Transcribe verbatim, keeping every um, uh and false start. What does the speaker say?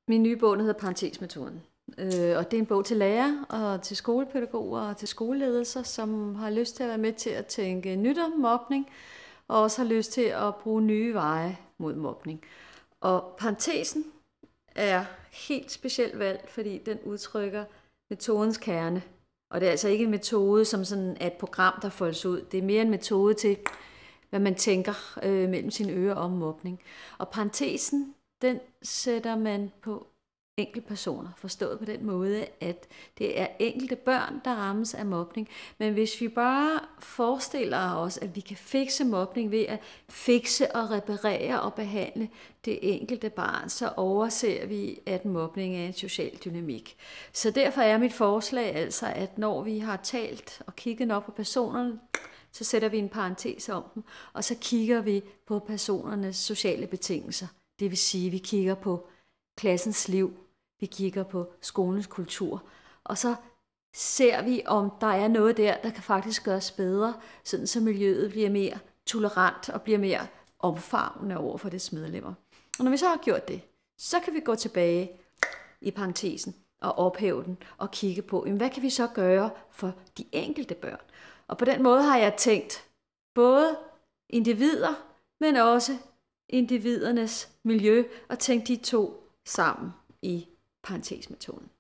Min nye bog hedder Parentesmetoden, øh, og det er en bog til lærere og til skolepædagoger og til skoleledelser, som har lyst til at være med til at tænke nyt om mobning, og også har lyst til at bruge nye veje mod mobning. Og parentesen er helt specielt valgt, fordi den udtrykker metodens kerne. Og det er altså ikke en metode, som sådan er et program, der foldes ud. Det er mere en metode til, hvad man tænker øh, mellem sine ører om mobning. Og parentesen, den sætter man på enkeltpersoner, forstået på den måde, at det er enkelte børn, der rammes af mobning. Men hvis vi bare forestiller os, at vi kan fikse mobning ved at fikse og reparere og behandle det enkelte barn, så overser vi, at mobning er en social dynamik. Så derfor er mit forslag altså, at når vi har talt og kigget nok på personerne, så sætter vi en parentes om dem, og så kigger vi på personernes sociale betingelser. Det vil sige, at vi kigger på klassens liv, vi kigger på skolens kultur, og så ser vi, om der er noget der, der kan faktisk gøres bedre, sådan så miljøet bliver mere tolerant og bliver mere omfavnende over for dets medlemmer. Og når vi så har gjort det, så kan vi gå tilbage i parentesen og ophæve den og kigge på, jamen, hvad kan vi så gøre for de enkelte børn? Og på den måde har jeg tænkt både individer, men også individernes miljø, og tænkt de to sammen i parentesmetoden.